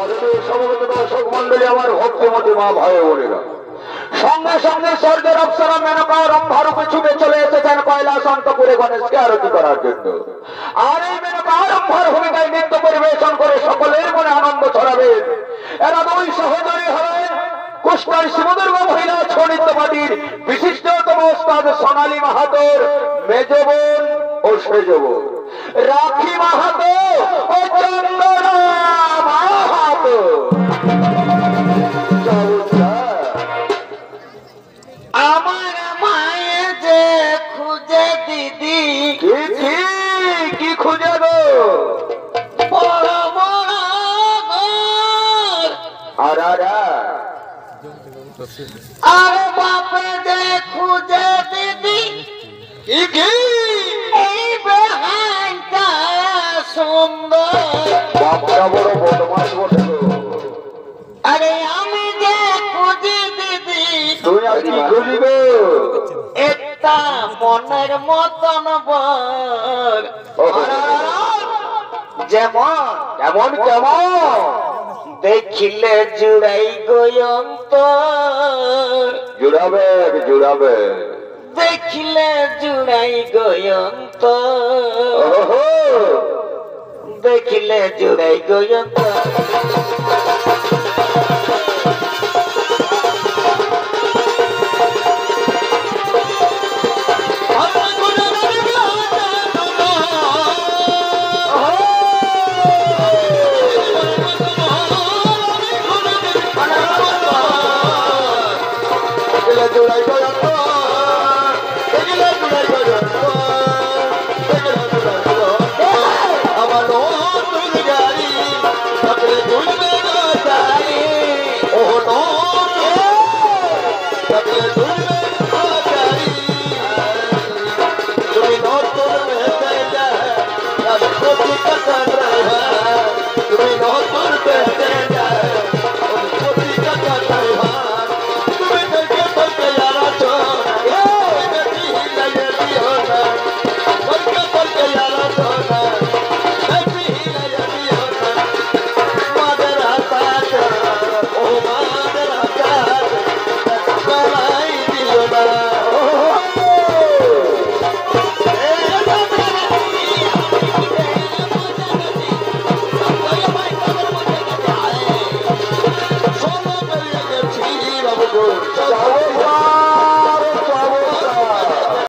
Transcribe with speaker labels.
Speaker 1: সমবেত দর্শক মন্ডলী, আমার ভক্তিমতী মা ভয়ে বলেরা সঙ্গে সঙ্গে স্বর্গের অপ্সরা মেনকা রম্ভার উপরে ছুটে চলে এসেছেন কৈলাস অন্তপুরে গণেশকে আরতি করার জন্য। আর এই মেনকা রম্ভার ভূমিকায় নৃত্য পরিবেশন করে সকলের মনে আনন্দ ছড়াবেন। এরা দুই সহোদরী হলেন কুষ্টার শিবদুর্গা মহিলা ছৌ নৃত্যপাটির বিশিষ্টতম ওস্তাদ সোনালী মাহাতোর মেজ বোন ও সেজ বোন রাখি মাহাতো ও চন্দনা মাহাতো।
Speaker 2: আমার মায়ে যে খুঁজে দিদি
Speaker 1: কি খুঁজে গো?
Speaker 2: বড় বড় ঘর
Speaker 1: আর
Speaker 2: আর বাপে যে খুঁজে দিদি এই বেহানটা সুন্দর।
Speaker 1: বাপটা বড় বদমাস বটে গো।
Speaker 2: আরে আমি যে খুঁজি দিদি
Speaker 1: তুই আর কি খুঁজি গো?
Speaker 2: একটা মনের মতন বর যেমন
Speaker 1: কেমন কেমন
Speaker 2: দেখিলে জুড়াই গয়ন্ত
Speaker 1: জুড়াবে জুড়াবে
Speaker 2: দেখিলে জুড়াই গয়ন্ত
Speaker 1: ওহো
Speaker 2: দেখিলে জুড়াই গয়ন্ত।
Speaker 1: জোড়াই